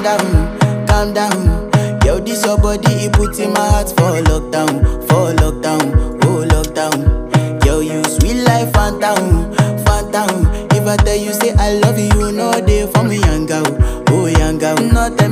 calm down. Yo, this your body, it puts in my heart for lockdown, oh lockdown. Yo, you sweet life, phantom, phantom. If I tell you say I love you, you know they for me, young girl, oh young girl. No,